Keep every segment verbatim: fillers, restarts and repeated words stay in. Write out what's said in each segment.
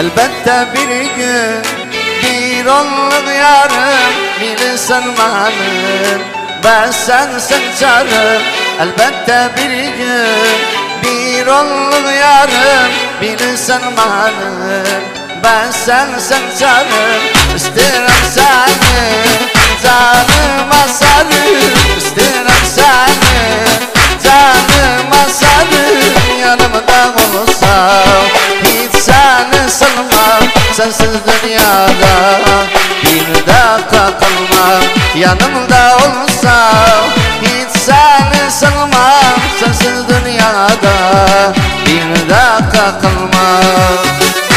Elbette bir gün bir onluk yarım bilirsen benim, ben sensin canım. Elbette bir gün bir onluk yarım bilirsen benim, ben sensin canım. İsterim seni canıma sarıp, isterim seni canıma sarıp, yanımda olsam hiç seni sanmam. Sensiz dünyada bir dakika kalmam, yanımda olsam hiç seni sanmam. Sensiz dünyada bir dakika kalmam.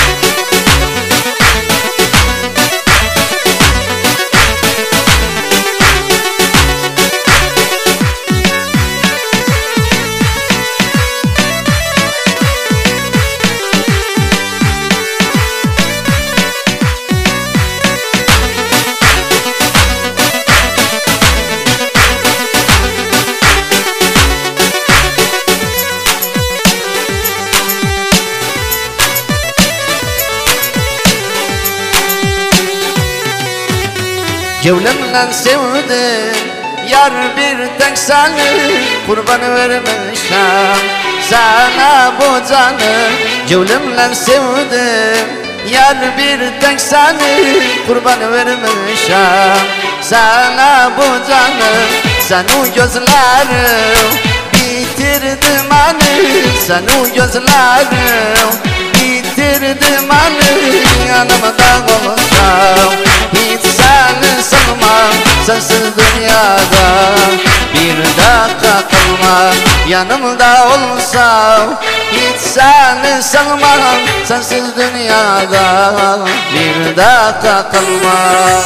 Cevlemle sevdim yar bir tek seni, kurban vermişim sana bu canı. Cevlemle sevdim yar bir tek seni, kurban vermişim sana bu canı. Sen o gözlerim bitirdi beni, sen o gözlerim bitirdi beni. Yanımda olsam hiç seni sanmam. Sensiz dünyada bir dakika kalmam, yanımda olsam hiç seni sanmam. Sensiz dünyada bir dakika kalmam.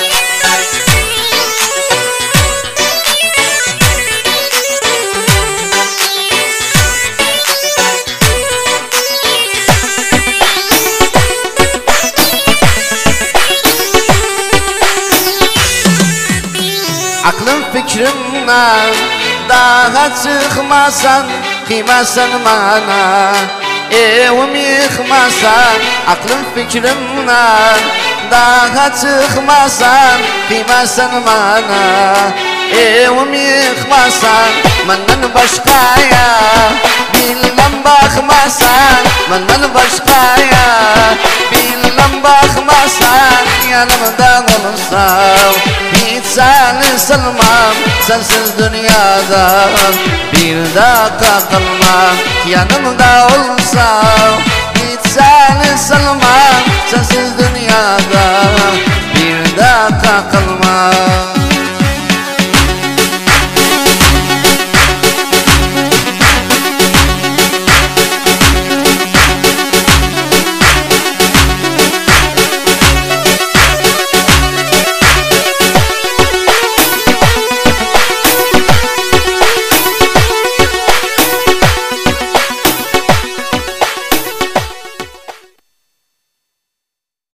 Aklım fikrimden daha çıkmasan, kıymasan bana evim yıkmasan. Aklım fikrimden daha çıkmasan, kıymasan bana evim yıkmasan. Benden başkaya bilmem bakmasan, benden başkaya bilmem bakmasan. Yanımda olsam hiç seni sanmam. Sensiz dünyada bir dakika kalmam, yanımda olsam hiç seni sanmam. Sensiz dünyada bir dakika kalmam.